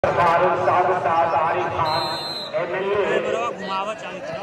Arif Khan MLA घुमावा चाहिए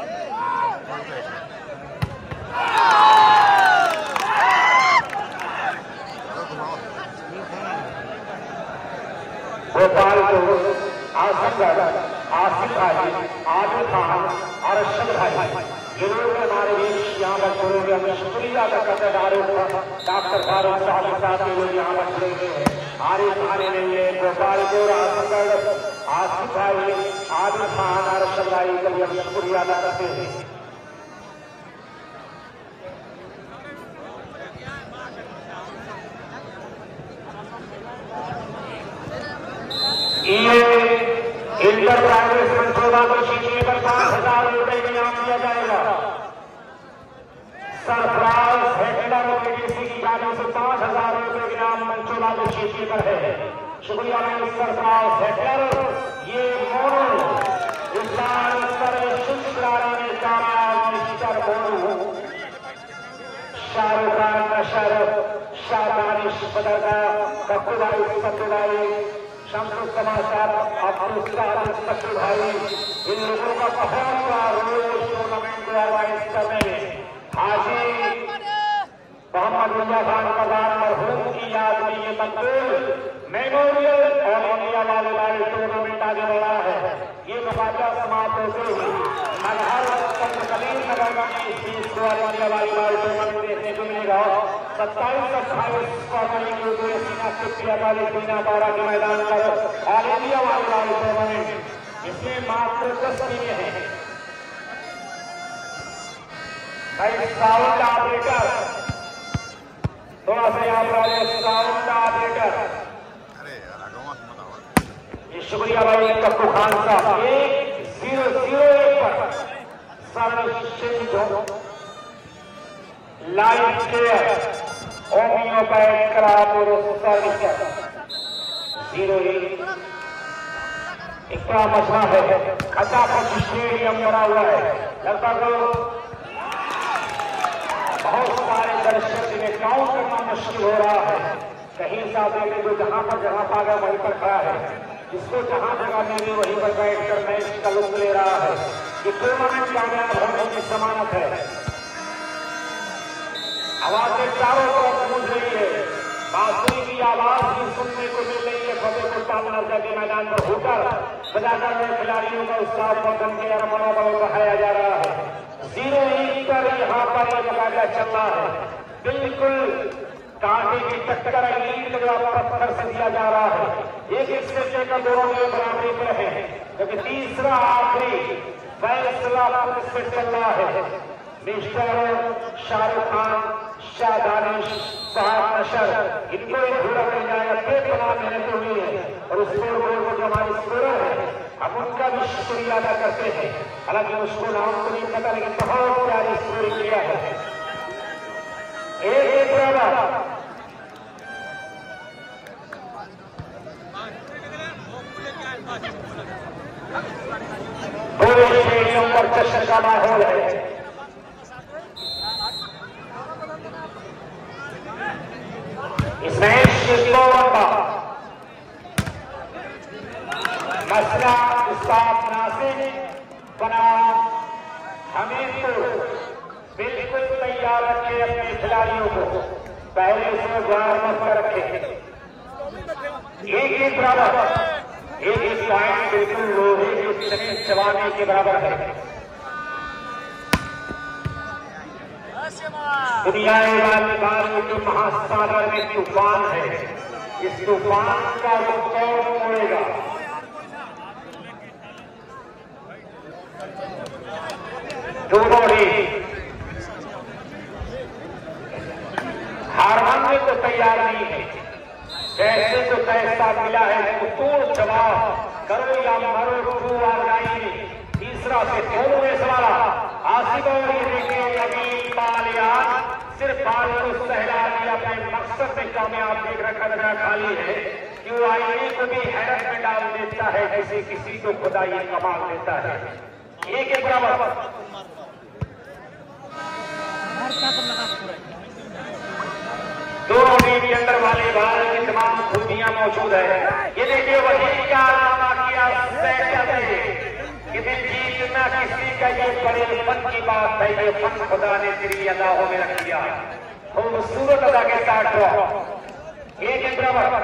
गोपाल आसिफ भाई आदिल खान और अरशद भाई ये लोग हमारे बीच यहाँ पर जुड़े हुए हमें शुक्रिया अदा करते डॉक्टर फारूक साहब के लोग यहाँ पर जुड़े हुए हैं। आरिफ खान एमएलए गोपालपुर आजमगढ़ आसिफ भाई आदिल खान और अरशद भाई का भी हम शुक्रिया अदा करते हैं। इंटर प्राइवेट संशोधन को सीखने पर 5,000 रुपए का इनाम दिया जाएगा। सरफराज हेक्टर एजेंसी की जाने से 5,000 रुपए का इनाम मंचोला को सीखने पर है। शुक्रिया सरफराज हेक्टर। ये मोनू इस्लामिक सर्विस कराने में कामयाब मिस्टर मोनू शाहरुख खान नशर शाहदानिश बदरगा कपूराई शम्सुल समाचार अब्दुल भाई इन लोगों का बहुत बड़ा रोल टूर्नामेंट को ऑर्गेनाइज करने में हाजी मोहम्मद रजा खान कबार मरहूम की याद में ये मकबूल मेमोरियल और इंडिया वाले टूर्नामेंट आगे बढ़ा है। ये मुकाबला समाप्त होते ही नगर कलील नगर में इस इंडिया वालीबॉल टूर्नामेंट देखने को मिलेगा। 27-28 फरवरी को सीना बारह के मैदान पर ऑल इंडिया वालीबॉल टूर्नामेंट इसमें मात्र 10 टीमें हैं। साउंड ऑपरेटर थोड़ा सा यहाँ पर साउंड ऑपरेटर शुक्रिया भाई कप्पू खान साहब 1-0-0 पर सर्वश्रेष्ठ लाइफ केयर होम्योपैथ करापुर सर्विस 0-1 एक मसला है। खचाखच स्टेडियम बना हुआ है। लगभग बहुत सारे दर्शक इन्हें काउंट करना मुश्किल हो रहा है। कहीं साथ जो जहां पर भागा वहीं पर खड़ा है। जिसको जहां जगह मिली वहीं पर बैठकर मैच का लुत्फ ले रहा है। ये टूर्नामेंट कामयाब होने की जमानत है। आवाजें चारों तरफ गूंज रही है। बांसुरी की आवाज भी सुनने को मिल रही है। फतेहपुर तालनर्जा के मैदान पर होकर बजाकर में खिलाड़ियों का उत्साह बदन के और मनोबल बढ़ाया जा रहा है। 0-1 पर यहाँ पर यह मुकाबला चल रहा है। बिल्कुल कांटे की टक्कर लीड पत्थर से दिया जा रहा है। एक सेकंड का दोनों में बराबरी पर है क्योंकि तीसरा आखिरी फैसला से चल रहा है। मिस्टर शाहरुख खान शाहदानिश साहब नशर इनको एक घोड़ा मिल जाएगा। खेत बना मेहनत हुई है और स्कोर बोर्ड को जो हमारे स्कोरर है हम उनका भी शुक्रिया अदा करते हैं। हालांकि उसको नाम को नहीं पता लेकिन बहुत प्यारी स्कोरिंग किया है। एक पूरे स्टेडियम पर जश्न का माहौल है। इस मैच के 2 नंबर मसला इस्ताफ नासिक बना हमीरपुर बिल्कुल तैयार रखे अपने खिलाड़ियों को। पहले से ग्राउंड मत रखे। एक बराबर एक पॉइंट बिल्कुल लोहे के चबाने के बराबर है। दुनिया वाली जो महासागर में तूफान है इस तूफान का रुख कौन मोड़ेगा। दोनों ही हार मानने को तैयार नहीं है। जैसे तो पैसा मिला है तो तोड़ जवाब करो या मरो टू और नहीं। तीसरा से दोनों में सवाल आसिफ और ये देखिए अभी बालियान सिर्फ बाल को सहला दिया। अपने मकसद में कामयाब देख रखा जगह खाली है कि वो आईने को भी हैरत में डाल देता है जैसे किसी को खुदा ये कमाल देता है। एक बराबर दोनों टीम के अंदर वाले बाल की तमाम खूबियां मौजूद है। ये देखिए वही कारनामा किया किसी जीतना किसी का ये बड़े फन की बात है। ये फन खुदा ने तेरी अदाओं में रख दिया। खूबसूरत अदा के साथ एक बराबर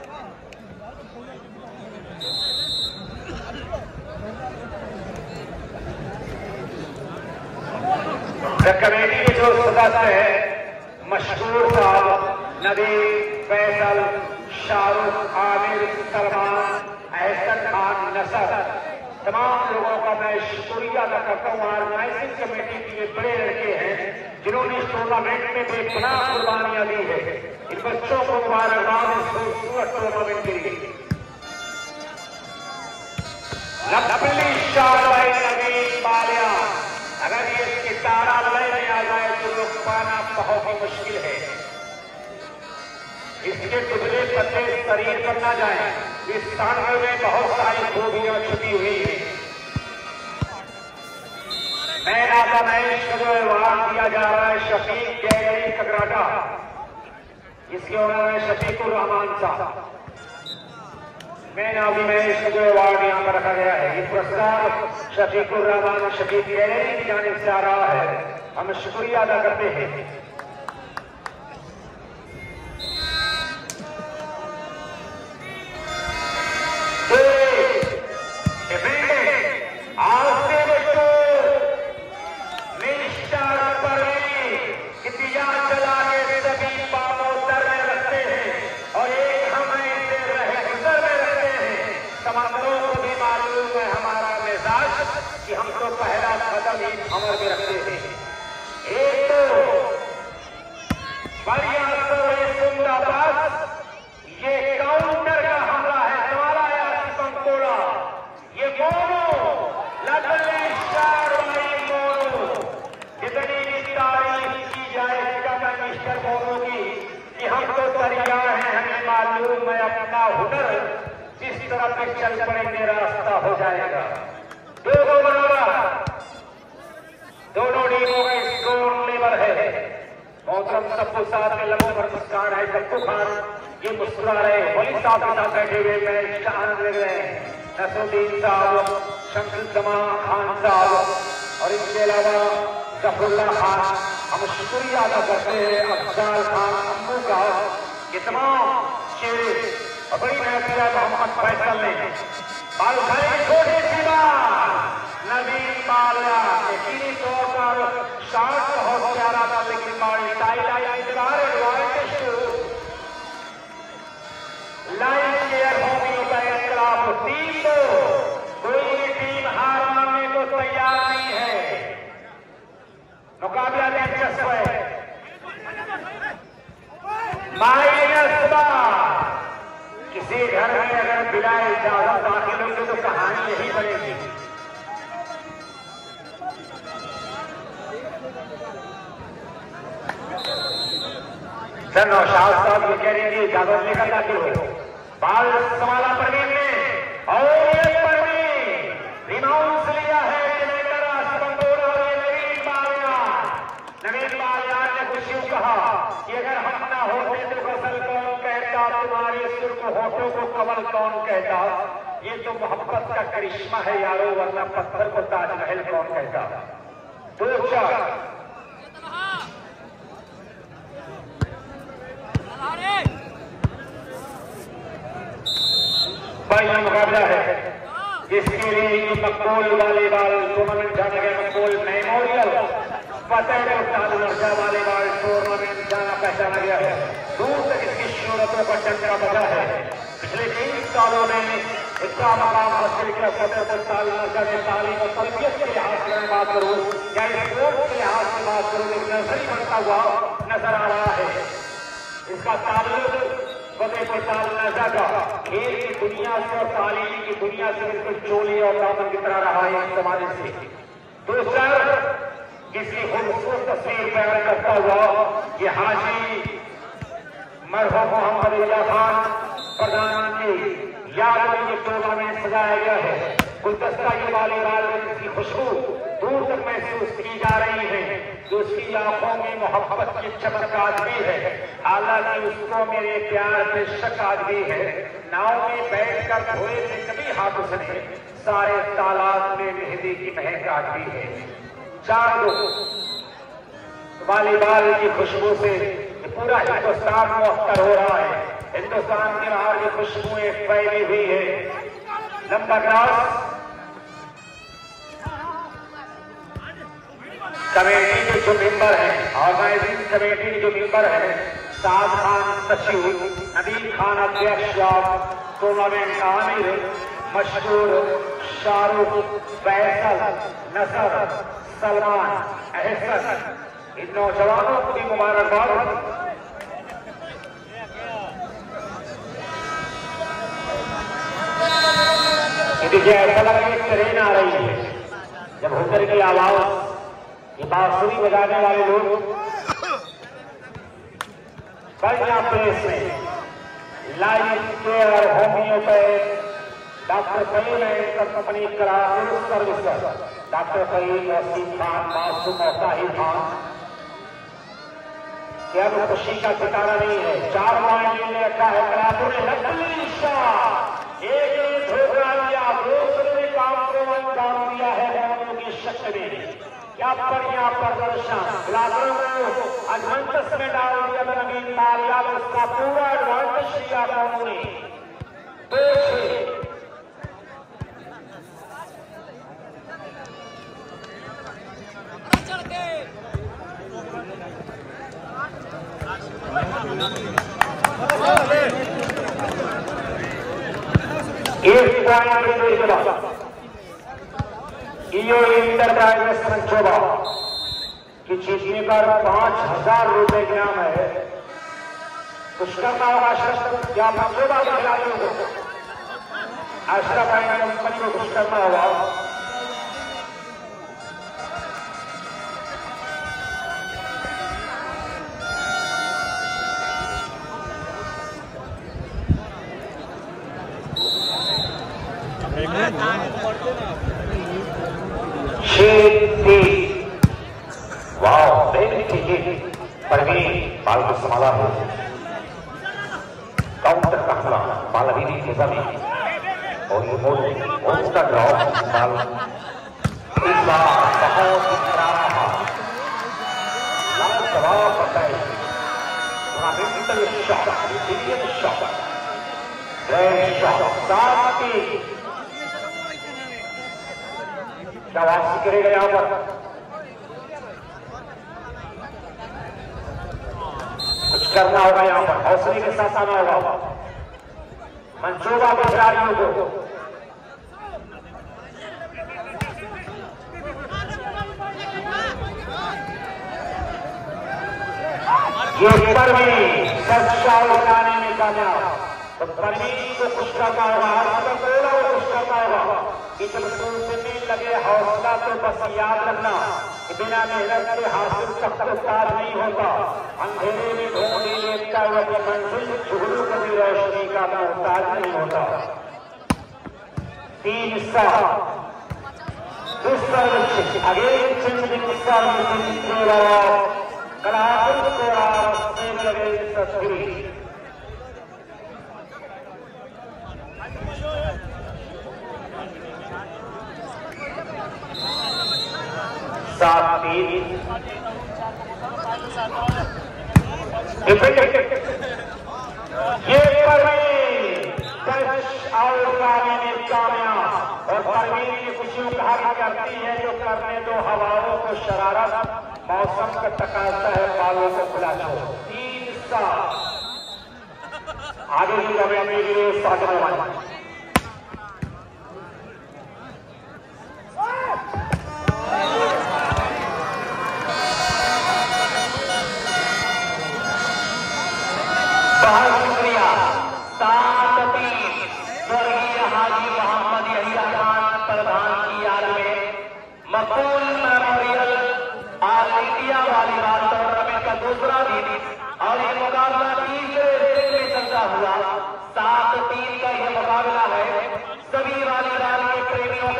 कमेटी के जो सदस्य है मशहूर साहब नदीम, फैसल, शाहरुख, आमिर, सलमान, एहसन खान, नसर, तमाम लोगों का मैं शुक्रिया अदा करता हूँ। ऑर्गेनाइजिंग कमेटी के ये बड़े लड़के हैं जिन्होंने इस टूर्नामेंट में बेपनाह कुर्बानियां दी है। इन बच्चों को मुबारकबाद इस खूबसूरत टूर्नामेंट के लिए। लपली शाहबाई नवीन बालिया, अगर ये इसकी तारा लय में आ जाए तो लोग पाना बहुत ही मुश्किल है। इसके टुकड़े पत्ते शरीर पर न जाए। इस तानवे में बहुत सारी खूबियां छुपी हुई है। मैन ऑफ द मैच का जो अवार्ड दिया जा रहा है शफीक गैलरी ककराटा, इसके ओनर है शफीकुर रहमान साहब। मैन ऑफ द मैच का जो अवार्ड यहाँ पर रखा गया है, ये पुरस्कार शफीकुर रहमान शफीक गैलरी की जानिब से आ रहा है। हम शुक्रिया अदा करते हैं। कि हम तो पहला कदम ही कमर में रखते हैं। एक तो बढ़िया सुंदरबाद, ये काउंटर का हमला है तुम्हारा यार पंकोड़ा। ये मोनू लड़ने मोनू, कितनी भी तारीफ की जाए कम मिस्टर मोनू की कि हम तो तैयार हैं। हमें मालूम है अपना हुनर जिस तरह पे चल पड़ेंगे रास्ता हो जाएगा। दोनों बराबर, दोनों टीमों का स्कोर लेवल है। मोहतरम सबको साथ में लम्बों पर मुस्कान है। सबको खान ये मुस्कुरा रहे, वही साथ के साथ बैठे हुए मैच का आनंद ले रहे हैं। नसरुद्दीन साहब, शमसुद्दमा खान साहब और इसके अलावा जफरुल्ला खान। हम शुक्रिया अदा करते हैं अफजाल खान अम्मू का। ये तमाम चेहरे और बड़ी मेहनत किया मोहम्मद फैसल ने। बाल उठाए छोटे सी बाल नवीन बालिया, यकीनी तौर पर शॉट बहुत प्यारा था लेकिन बाल टाई लाइन केयर होमियों का इख्तिलाफ। टीम को कोई भी टीम हार मानने को तैयार नहीं है। मुकाबला दिलचस्प है। किसी घर में अगर बिना इजाजत दाखिल होंगे तो कहानी यही बनेगी। सर नौशाद साहब ये कह रहे हैं इजाजत लेकर दाखिल हो। बाल संभाला परवीन ने और ये परवीन रिनाउंस लिया है कमेंडर आसमंदोर और ये नवीन बालिया। नवीन बालिया ने कुछ यूं कहा कि अगर हम ना होते तो गजल कौन कहता, तुम्हारे सुर को होठों को कमल कौन कहता। ये तो मोहब्बत का करिश्मा है यारो, वरना पत्थर को ताजमहल कौन कहता। दो चार बढ़िया मुकाबला है जिसके लिए मकबूल वॉलीबॉल टूर्नामेंट जाना गया। Maqbool memorial Fatehpur taluka volleyball tournament जाना पहचाना गया है। दूर तक इसकी शोहरतों का चर्चा बजा है। पिछले 3 सालों में इसका मकाम हासिल किया। फतेहपुर तालुका में तालीम और तरबियत के लिहाज से मैं बात करूँ या स्पोर्ट्स के लिहाज से बात करूँ, एक नजरी बनता हुआ नजर आ रहा है। इसका ताल्लुक फतेहपुर तालुका का खेल की दुनिया से और तालीम की दुनिया से बिल्कुल चोली और दामन की तरह रहा है इस समाज से। दूसरा किसी खूबसूरत तस्वीर बयान करता हुआ ये हाजी मरहूम मोहम्मद इलिया खान प्रधान की याद में ये टूर्नामेंट सजाया गया है। गुलदस्ता ये वॉलीबॉल की खुशबू दूर तक महसूस की जा रही है, जो उसकी आंखों में मोहब्बत की चमक आज भी है। हालांकि उसको मेरे प्यार पे शक आज भी है। नाव में बैठकर धोए थे कभी हाथ उसने, सारे तालाब में मेहंदी की महक आज भी है। चांद वॉलीबॉल की खुशबू से पूरा हिंदुस्तान मुअत्तर हो रहा है। हिंदुस्तान के बाहर की खुशबुएं फैली हुई है। लंबा क्रॉस कमेटी के जो मेंबर हैं, ऑर्गेनाइजिंग कमेटी के जो मेंबर हैं, साद खान सचिव, नदीम खान अध्यक्ष, टूर्नामेंट आमिर, मशहूर शाहरुख, फैसल, नसर, सलमान, एहसन, इन नौजवानों को भी मुबारकबाद। देखिए ऐसा लगा कि ट्रेन आ रही है। जब होकर की आवाज, ये बांसुरी बजाने वाले लोग बढ़िया प्रेस में life care homeopath doctor Faheem and company करार सर्विस, डॉक्टर फहीम, वसीम खान, मासूम और ताहिर खान। क्या वो खुशी का ठिकाना नहीं है। 4 पॉइंट ले रखा है करापुर ने। नकली शाह एक धोखा दिया, दूसरे काम को अंजाम दिया है मौनों की शक्ति में। क्या बढ़िया प्रदर्शन, खिलाड़ियों को एडवांटेज में डाल दिया नवीन तालिया, उसका पूरा एडवांटेज लिया मौनों ने। एक पॉइंट ईओ इंटरप्राइजेस मंचोबा की जीतने पर 5000 रुपए इनाम है। कुछ करना होगा अशरफ या मंचोबा के खिलाड़ियों को, अशरफ एंड कंपनी को कुछ करना होगा। वाह परवीन बाल को संभाला है। काउंटर का हमला बाल अभी भी खेजा में और ये मोड़ उसका ड्रॉप बाल इस बार बहुत ही खराब जवाब पड़ता है। क्या वापसी करेगा यहाँ पर? कुछ करना होगा यहाँ पर, हौसले के साथ आना होगा मंचोबा के खिलाड़ियों को। ये परवीन लगाने में कामयाब, तो परवीन को कुछ करना होगा, कुछ करना होगा कि जब टूटने लगे हौसला तो बस याद रखना कि बिना मेहनत के हासिल तक पार नहीं होता। अंधेरे में ढूंढ ही लेता हुआ अपनी मंजिल, झुगलू कभी रोशनी का मोहताज नहीं होता। 3 अगेन चेंजिंग कलापुर को लगे 7-3 ये परवीन आउट आने में कामयाब और परवीन की खुशियों का हक करती है जो करने दो हवाओं को शरारत, मौसम का तकाजा है बालों को खुला छोड़ो। 3-7 आगे की कमेटी के लिए साधन बहुत शुक्रिया। 7-3 स्वर्गीय हाजी मोहम्मद यहिया खान प्रधान की याद में Maqbool memorial all India volleyball tournament का दूसरा दिन और ये मुकाबला तीसरे में चलता हुआ 7-3 का यह मुकाबला है। सभी वॉलीबॉल के प्रेमियों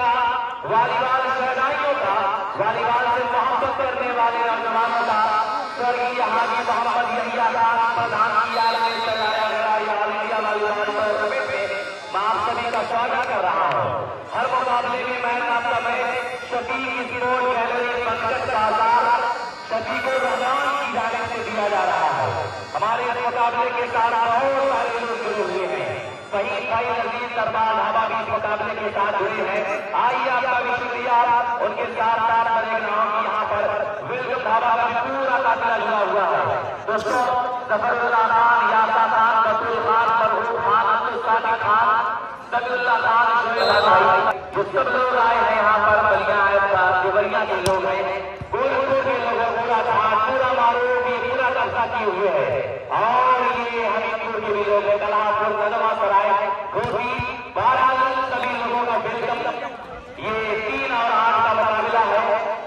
साथ बहुत सारे लोग जुड़े हुए हैं। वहीं भाई रजीज दरबार ढाबा भी इस मुकाबले के साथ जुड़े हैं। आइए आपका भी शुक्रिया। उनके साथ साथ बड़े गाँव की यहाँ पर विल्कुल ढाबा का पूरा काफिला जुड़ा हुआ है। दोस्तों जफरुल्लाह खान, यासा खान, बतूल खान, मरहूम खान, अब्दुल सादिक खान, समीउल्लाह खान, शोएब भाई, जो सब लोग आए हैं यहाँ पर, बलिया देवरिया के लोग हैं, गोरखपुर के लोग, पूरा घाट, पूरा मारो भी पूरा दर्शा किए हुए है। और ये हमीरपुर के भी लोग हैं, कलापुर, नदवा सराय, गोभी, बारागंज, सभी लोगों का वेलकम। ये 3 और 8 का मुकाबला है।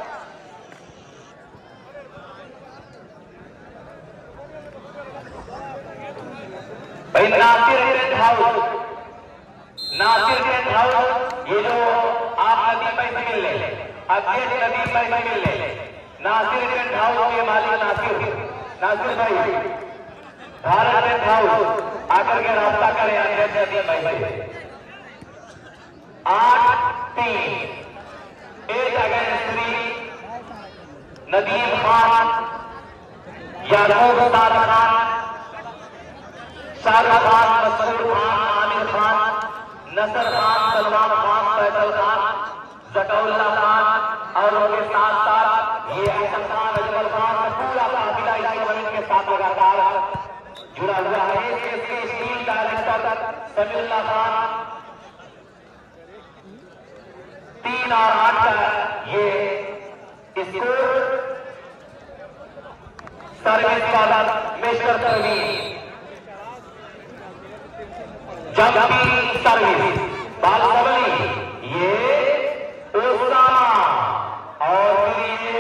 भाई Nasir tent house, Nasir tent house, ये जो आप नदी पैसे मिल ले, अध्यक्ष नदी पैसे मिल ले, नासिर टेंट हाउस के मालिक नासिर भाई, भारत टेंट हाउस आकर के रास्ता करें अध्यक्ष नदी पैसे। 8-3 एक अगेंस्ट 3 नदीम खान, याकूब साद खान, शाहरुख खान, मसूद खान, आमिर खान, नसर खान, सलमान खान, फैसल खान, जकाउल्ला खान और उनके साथ साथ ये हसन खान, अजमल खान, पूरा काफिला इस टूर्नामेंट के साथ लगातार जुड़ा हुआ है। इसके स्टील डायरेक्टर समीउल्लाह खान, 3 और 8 का ये स्कोर। सर्विस वाला मिस्टर परवीन, जंपी सर्विस बालसबली, ये ओसामा और ये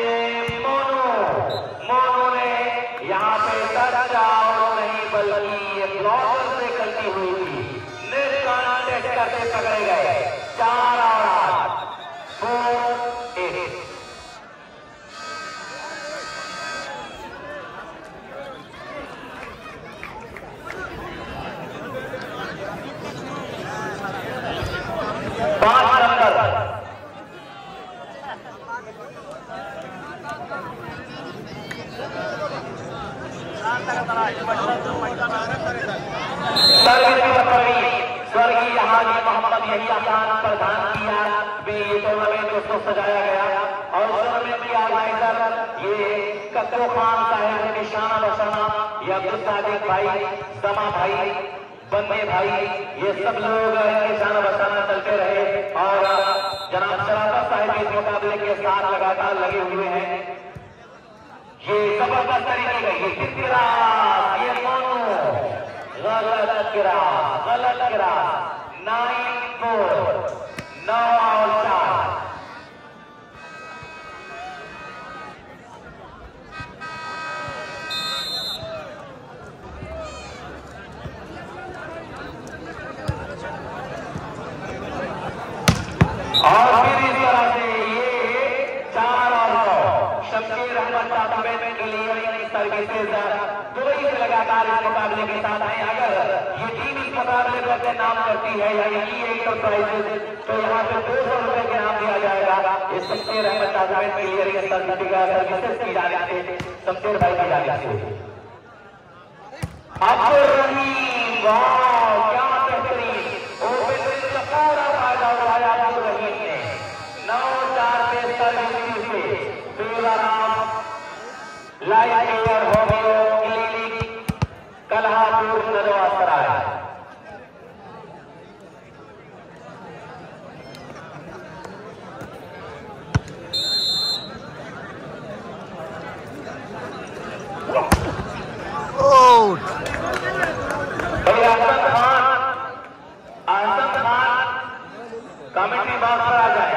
मोनू ने यहाँ पे टच आउट नहीं बल्कि ये ब्लॉकर से गलती हुई थी, नेट कॉन्टैक्ट करके पकड़े गए। 4 और 8, 4-8। स्वर्गीय हाजी मोहम्मद यहिया खान प्रधान किया ये टूर्नामेंट उसको सजाया गया और टूर्नामेंट की ऑर्गेनाइजर ये कक्को खान साहब ने निशाना बसाना, ये अब्दुल सादिक भाई, समा भाई, बंदे भाई, ये सब लोग निशाना बसाना चलते रहे और जनाब शराफत साहब इस मुकाबले के साथ लगातार लगे हुए हैं। ये जबरदस्त तरीके का ये किरा, ये मोनू गलत गिरा 9-4, 9 और 4। और फिर इस तरह से ये 4 और 9 शमशीर अहमद टूर्नामेंट के लिए सर्विसेज दुबई से लगातार इस मुकाबले के साथ हैं। अगर ये टीम इस मुकाबले को अपने नाम करती है यानी एंटरप्राइजेज तो यहाँ पे 200 रुपए के नाम दिया जाएगा। इस शमशीर अहमद टूर्नामेंट के लिए सर्विसेज की जाने से शमशीर भाई की जाने से अब्दुल रहीम, वाह क्या बेहतरीन ओपनिंग का पूरा फायदा उठाया अब्दुल रहीम ने। 9-4 से सर्विस से Belaram life care homeo clinic कलहापुर नदवा सराय। आजम खान कमेटी बॉक्स पर आ जाए।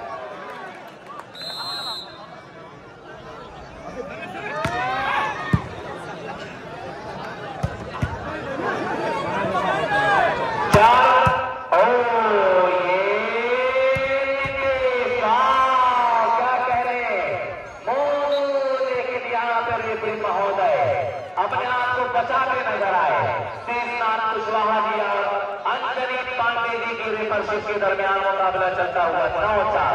अपने आप को बचाते नजर आए शेषनाथ कुशवाहा जी और अंजनी पांडे जी की रेफरशिप के दरमियान मुकाबला चलता हुआ 9-4।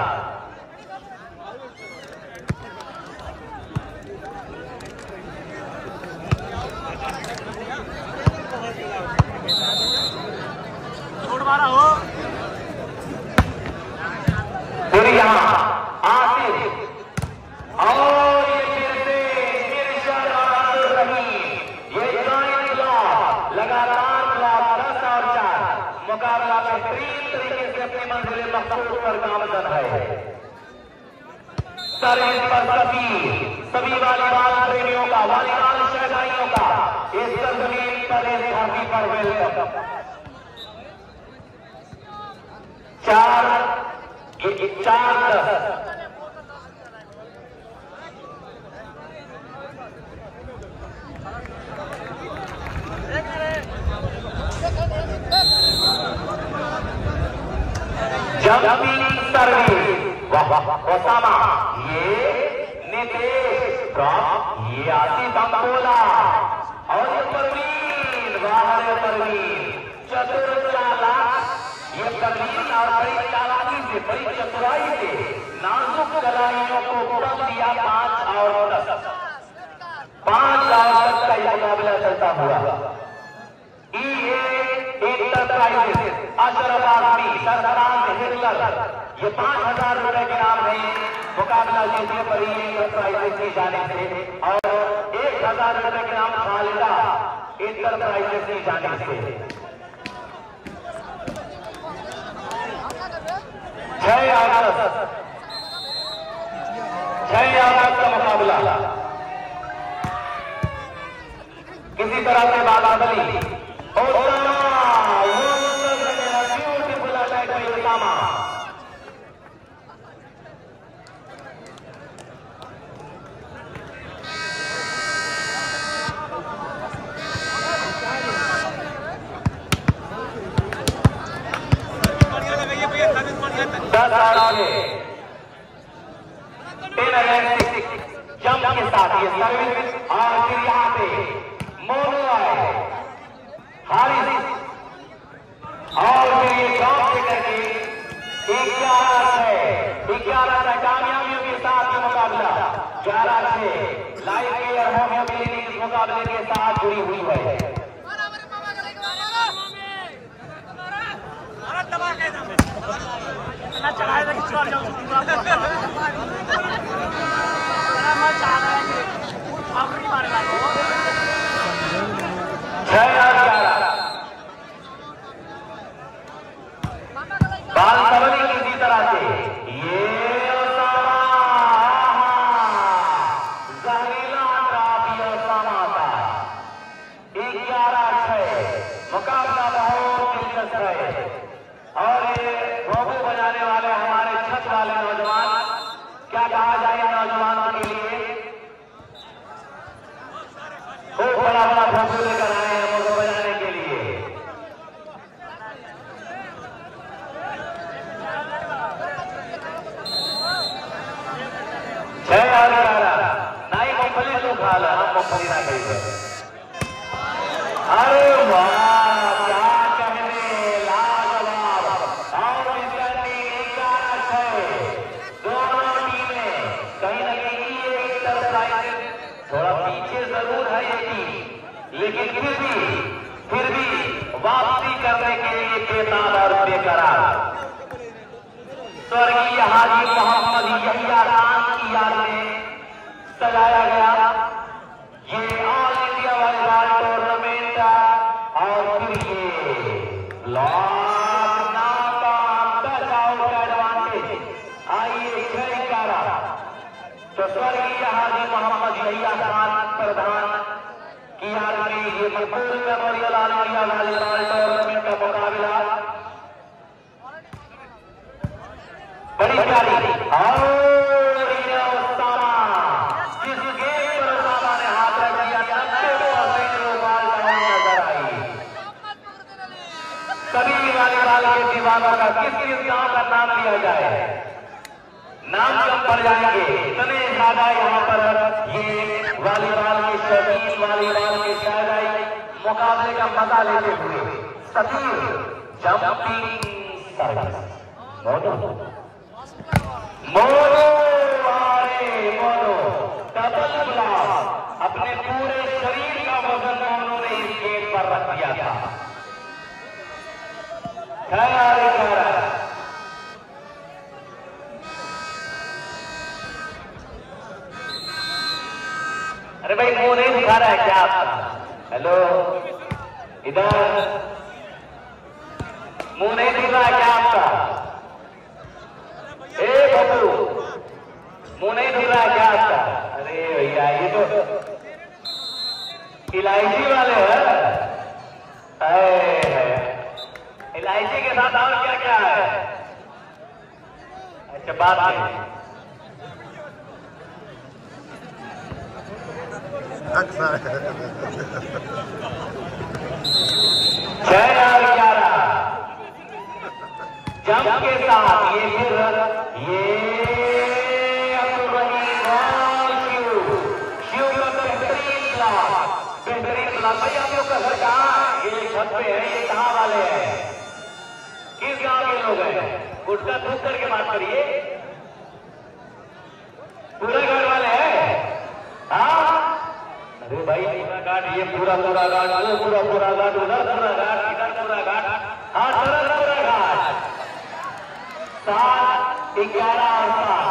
फिर यहाँ आसिफ और ये फिर से इरशाद और रहीम, ये जॉइंट ब्लॉक लगातार ब्लॉक 10 और 4 मुकाबला बेहतरीन तरीके से अपनी मंजिल मकसूद पर गामजन है। सर्विस पर सभी वॉलीबॉल प्रेमियों का, वॉलीबॉल शहनाइयों का इस जमीन पर, इस धरती पर वेलकम। 4-10 जंपिंग सर्विस, ओसामा, ये नितेश ड्रॉप, ये आसिफ अंबोला और ये परवीन, वाह परवीन, चतुर चालाक, ये परवीन और बड़ी चालाकी से, बड़ी चतुराई से नाजुक कलाइयों को उड़न दिया 5 और 10 का ये मुकाबला चलता हुआ। इंटरप्राइजेस, अशरफ आलमी, सरफराज हिटलर, ये 5000 रुपए के नाम है। मुकाबला जीतने पर ही इंटरप्राइजेस की जाने से और 1000 रुपए के नाम खालिदा इंटरप्राइजेस की जाने से। 6 अगस्त का मुकाबला किसी तरह से बालाबली beautiful attack by Osama. Jump के साथ ये सर्विस और फिर यहाँ पे मोनो आए, हारिस और फिर ये ड्रॉप से करके 11 कामयाबियों के साथ ये मुकाबला 11-6 लाइव एयर होम क्लिनिक इस मुकाबले के साथ जुड़ी हुई है। बाल सबली किसी तरह से ये ओसामा, जहरीला ड्रॉप ये ओसामा का 11-6 मुकाबला बहुत दिलचस्प है। और ये भोगू बजाने वाले हमारे छत वाले नौजवान, क्या कहा जाए नौजवानों के लिए, खूब बड़ा भोगू लेकर आए हैं भोगू बजाने के लिए। नहीं मूंगफली तो खा लो, हम मूंगफली ना खाइए। अरे वाह, क्या कहने, लाजवाब। और दोनों टीमें कहीं ना कहीं एक तरफ थोड़ा पीछे जरूर है ये टीम, लेकिन फिर भी वापसी करने के लिए बेताब और बेकरार। स्वर्गीय हाजी मोहम्मद यहिया खान की याद में सजाया गया ये ऑल इंडिया वॉलीबॉल टूर्नामेंट और फिर ये ब्लॉक नाकाम 10 आउट का एडवांटेज। आइए 6-11 तो स्वर्गीय हाजी मोहम्मद यहिया खान प्रधान की याद में ये Maqbool memorial all India volleyball tournament का मुकाबला बड़ी प्यारी। और ये ओसामा, जिस गेम पर ओसामा ने हाथ रख दिया 90% वो बॉल नजर आई। सभी वॉलीबॉल के दीवानों का किस गांव का नाम लिया जाए, नाम कम पड़ जाएंगे, इतने ज्यादा यहाँ पर ये वॉलीबॉल के शौकीन, वॉलीबॉल के शायराई मुकाबले का मजा लेते हुए सतीर jumping service mono double block, अपने पूरे शरीर का वजन मोनो ने इस गेम पर रख दिया था। अरे भाई मुंह नहीं दिखा रहा है क्या आपका? हेलो, इधर मुंह नहीं दिख रहा है क्या आपका? ए बबलू, मुंह नहीं दिख रहा है क्या आपका? अरे भैया ये तो इलायची वाले हैं। इलायची के साथ और क्या क्या है? अच्छा बात नहीं। जय यारा जंप के साथ ये फिर ये शिव का बेहतरीन क्लास भाई आप लोग का घर कहाँ? ये छत पे है, ये कहाँ वाले हैं? किस गांव के लोग हैं? गुटका थूक करके बात करिए। पूरा घर वाले हैं? हाँ अरे भाई पूरा घाट, ये पूरा घाट, वो पूरा घाट, उधर पूरा घाट, इधर पूरा घाट, हाँ सरल पूरा घाट। 7, 11 और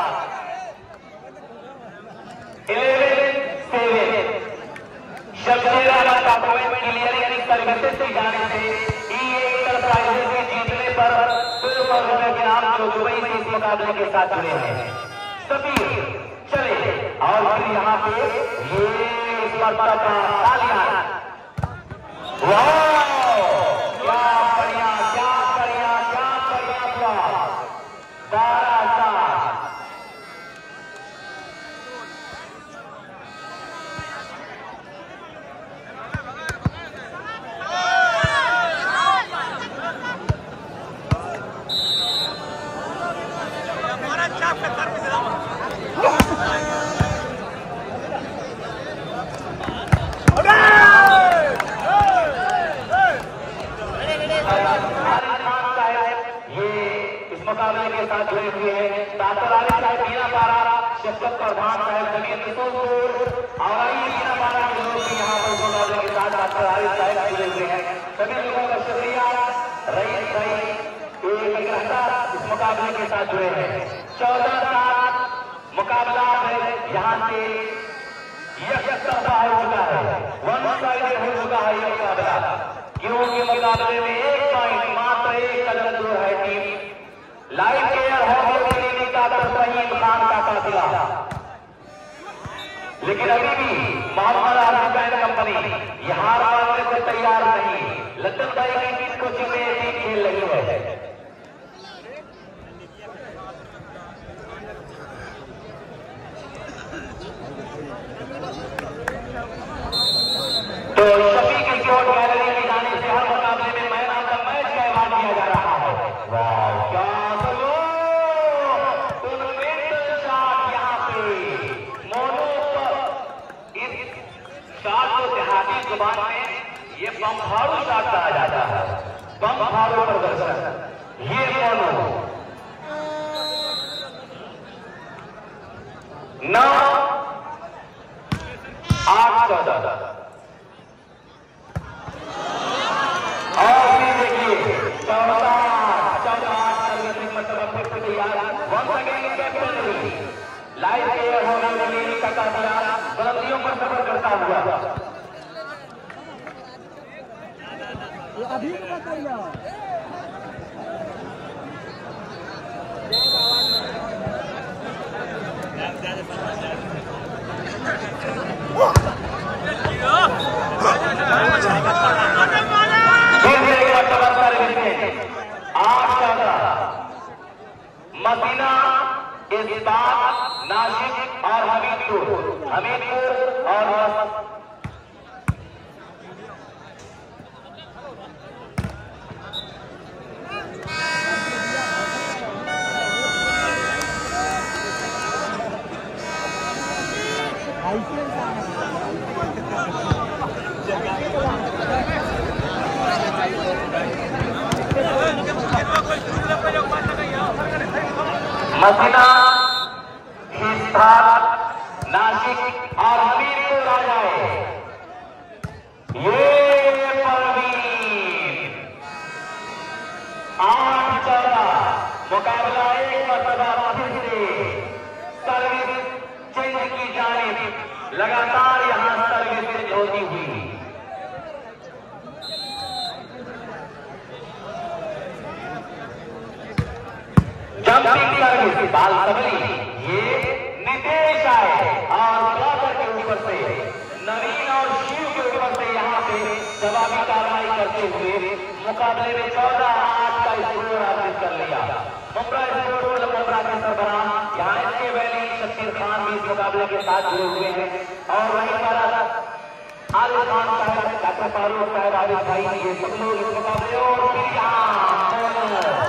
7, 11, 7 शब्देरा डॉक्यूमेंट क्लियरिंग सर्विसेज से जाने से इंटरप्राइजेज के जीतने पर ₹100 के नाम जो दुबई से इस मुकाबले के साथ जुड़े हैं सभी चले। और फिर यहाँ पे ये इस बार का तालियां, वाह क्या बढ़िया, क्या बढ़िया, क्या बढ़िया। 12 मुकाबले के साथ जुड़े हुए हैं। डॉक्टर आरिफ साहब मीना पारा, शफकत प्रधान साहब जमीन किशोर और मीना पारा के लोग भी यहाँ पर मुकाबले के साथ डॉक्टर आरिफ साहब जुड़े हुए हैं। सभी लोगों का शुक्रिया। रईस भाई एक घंटा इस मुकाबले के साथ जुड़े हैं। 14 मुकाबला यहाँ से यकतरफा हो चुका है, वन साइडेड हो चुका है ये मुकाबला, क्योंकि मुकाबले में एक पॉइंट मात्र एक कदम दूर है team live care hockey clinic का फहीम खान का काफिला। लेकिन अभी भी मोहम्मद आसिफ एंड कंपनी यहाँ मानने से तैयार नहीं। लल्टन भाई की टीम कोचिंग में टीम खेल रही है। तो सभी की चोट गैलरी में जाने से हर मुकाबले में मैन ऑफ द मैच का ऐलान किया जा रहा है। वाह क्या जुबान में ये बमफाड़ू शॉट कहा जाता है, बमफाड़ू प्रदर्शन। ये मोनो 9, 8, 14 और फिर देखिए 14 मतलब फिर से तैयार। Once again captain live air होने वाली का काफिला बुलंदियों पर सफर करता हुआ अभी बताइए। मदीना, इस्पात, नासिक और हमीदपुर और मदीना, इस्पात, नासिक और हमीदपुर आ जाए। ये परवीन मुकाबला एक मरतबा फिर से सर्विस चेंज की जानिब लगातार यहां सर्विस चेंज होती हुई जंपिंग सर्विस बाल सबली ये नितेश आए और ब्लॉकर के ऊपर से नवीन और शिव के ऊपर से यहाँ पे जवाबी कार्रवाई करते हुए मुकाबले में 14-8 का स्कोर हासिल कर लिया। मुंब्रा स्पोर्ट्स मुंब्रा के सरबराह यहाँ इसके वैली शकीर खान भी इस मुकाबले के साथ जुड़े हुए हैं और वहीं पर आरिफ खान साहब, डॉक्टर फारूक साहब, आरिफ भाई, ये सब लोग इस मुकाबले और